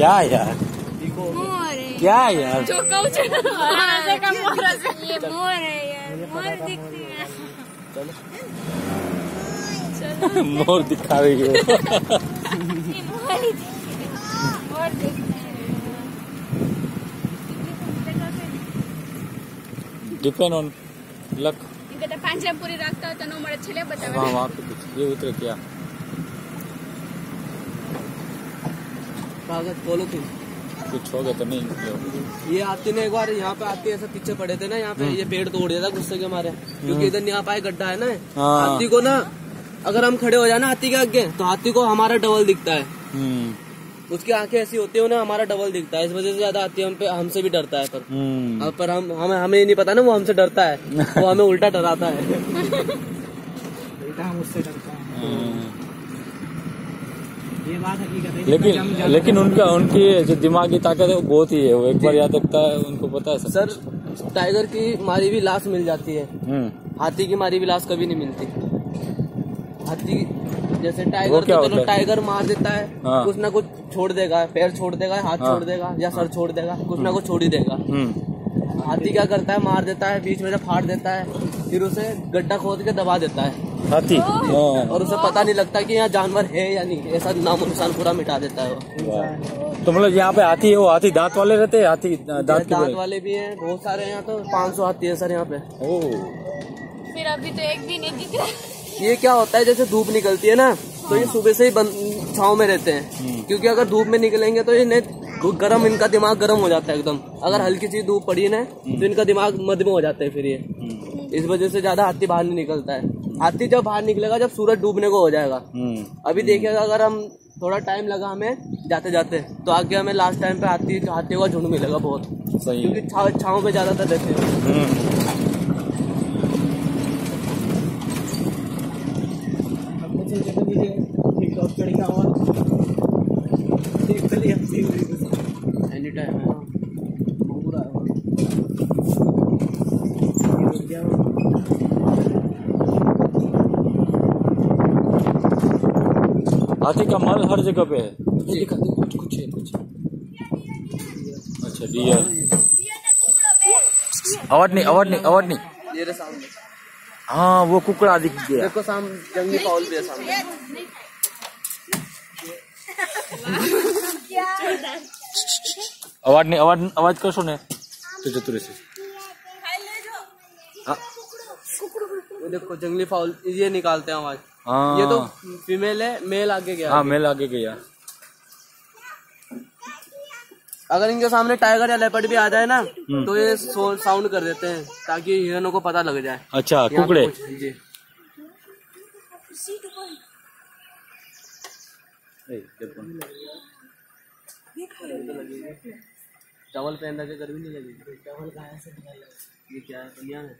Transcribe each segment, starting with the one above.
क्या यार, क्या यार, ये मोर है यार, मोर दिखती है। मोर दिखा रही हो। Depend on luck. इनका पांच पूरी रखता होता नो मरे छले बता। वहाँ पे कुछ ये उतरे क्या कागज बोलो तुम कुछ हो गया तो नहीं। ये आती ने एक बार यहाँ पे आती ऐसा पीछे पड़े थे ना, यहाँ पे ये पेड़ तोड़ दिया था गुस्से के मारे, क्योंकि इधर यहाँ पे गड्ढा है ना। हाथी को ना अगर हम खड़े हो जाए ना हाथी के आगे, तो हाथी को हमारा डबल दिखता है। उसकी आंखें ऐसी होती है, उन्हें हमारा डबल दिखता है। इस वजह से ज्यादा हाथी हमसे भी डरता है। पर हमें नहीं पता ना वो हमसे डरता है, वो हमें उल्टा डराता है। उल्टा हम उससे डरता है। ये बात हकीकत है। लेकिन उनकी जो दिमागी ताकत है वो बहुत ही है। वो एक बार याद रखता है, उनको पता है सर। टाइगर की मारी हुई लाश मिल जाती है, हाथी की मारी हुई लाश कभी नहीं मिलती। हाथी जैसे टाइगर तो चलो टाइगर मार देता है, कुछ ना कुछ छोड़ देगा, पैर छोड़ देगा, हाथ छोड़ देगा या सर छोड़ देगा, कुछ ना कुछ छोड़ ही देगा। हाथी क्या करता है, मार देता है, बीच में से फाड़ देता है, फिर उसे गड्ढा खोद के दबा देता है हाथी, और उसे पता नहीं लगता कि यहाँ जानवर है या नहीं। ऐसा नामो निशान पूरा मिटा देता है वो। तो मतलब यहाँ पे हाथी है, वो हाथी दांत वाले रहते हैं? हाथी दांत वाले भी हैं बहुत सारे। यहाँ तो 500 हाथी है सर यहाँ पे। फिर अभी तो एक भी नहीं दिख रहा। ये क्या होता है, जैसे धूप निकलती है ना, तो ये सुबह से ही छाँव में रहते हैं, क्योंकि अगर धूप में निकलेंगे तो ये गरम, इनका दिमाग गर्म हो जाता है एकदम। अगर हल्की सी धूप पड़ी ना तो इनका दिमाग मध्य में हो जाता है फिर ये। इस वजह से ज्यादा हाथी बाहर नहीं निकलता है। हाथी जब बाहर निकलेगा जब सूरज डूबने को हो जाएगा। अभी देखिएगा, अगर हम थोड़ा टाइम लगा हमें जाते जाते, तो आगे हमें लास्ट टाइम पे हाथियों का झुंड मिलेगा बहुत, क्योंकि छाँव पे ज्यादातर रहते हैं। एनी टाइम है पूरा। हाथी का मल हर जगह पे है। कुछ है कुछ। अच्छा डियर, आवाज नहीं। ये सामने, हाँ वो कुकड़ा दिख गया। देखो सामने जंगली फाउल भी है सामने। आवाज कर सुने तुझे तुरे से। वो देखो जंगली फाउल ये निकालते हैं आवाज। ये तो फीमेल है, मेल आगे गया। हाँ मेल आगे गया। अगर इनके सामने टाइगर या लेपर्ड भी आ जाए ना, तो ये साउंड कर देते हैं ताकि हिरणों को पता लग जाए। अच्छा कुकड़े जी। टवल पहन के गर्मी नहीं लगेगी। टवल कहाँ से ये क्या है, दुनिया में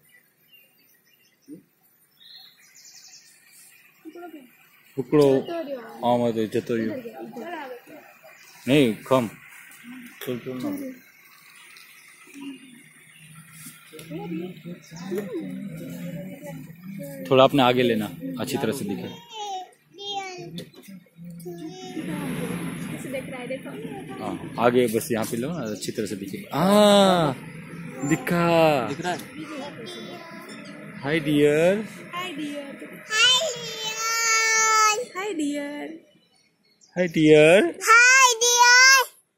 कुकड़ो आमद जतो नहीं कम थोड़ा अपने आगे लेना, अच्छी तरह से दिखे। हाँ आगे बस यहाँ पे लो ना, अच्छी तरह से दिखे। दिख रहा है। Hi dear, hi dear, hi dear, hi dear, hi dear,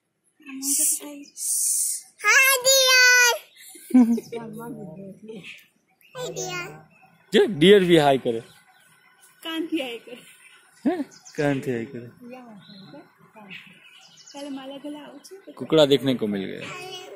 hi dear. जो डियर भी हाय करे, कान भी हाय करे, कान थे हाय करे। कुकड़ा देखने को मिल गया।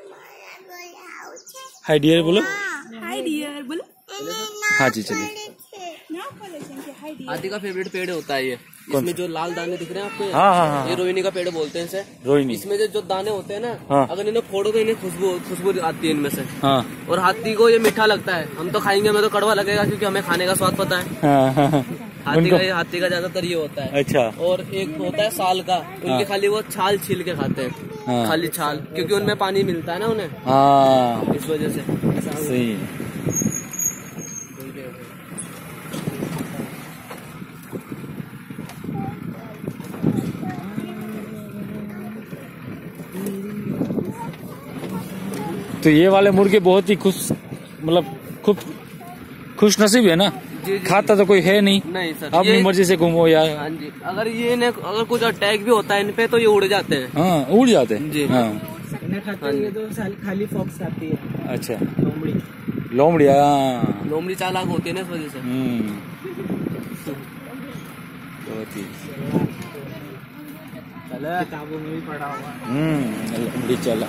हाय डियर बोलो, हाय डियर बोलो। हाँ जी चलिए। हाथी का फेवरेट पेड़ होता है ये। इसमें जो लाल दाने दिख रहे हैं आपको, हाँ। ये रोहिणी का पेड़ बोलते हैं इसे। रोहिणी। इसमें जो दाने होते हैं ना, हाँ। अगर इन्हें फोड़ो तो इन्हें खुशबू आती है इनमें से। हाँ। और हाथी को ये मीठा लगता है। हम तो खाएंगे, हमें तो कड़वा लगेगा क्योंकि हमें खाने का स्वाद पता है। हाँ। हाथी का ज्यादातर ये होता है। अच्छा। और एक होता है साल का, उनके खाली वो छाल छील के खाते हैं। खाली छाल, क्योंकि उनमें पानी मिलता है ना उन्हें, इस वजह से। सही। तो ये वाले मुर्गे बहुत ही मतलब खुश नसीब है ना। जी, खाता तो कोई है नहीं सर, अपनी मर्जी से घूमो यार। हाँ जी, अगर कुछ अटैक भी होता है इन पे तो ये उड़ जाते हैं। हाँ उड़ जाते हैं जी। हाँ ये तो खाली फॉक्स खाती है। अच्छा लोमड़ी लोमड़ी हाँ। लोमड़ी चालाक होती है ना इस वजह से। बहुत ही किताबों में भी पढ़ा हुआ। लोमड़ी चला।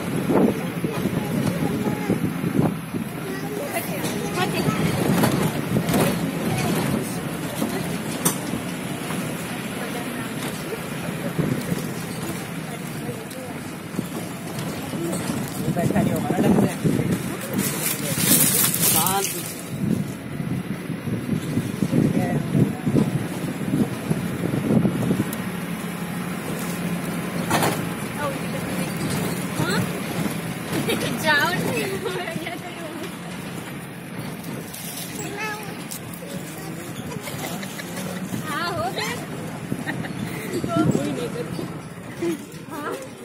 बैठा नहीं होगा ना ढंग से। हाँ हो गया। कोई नहीं करती। हाँ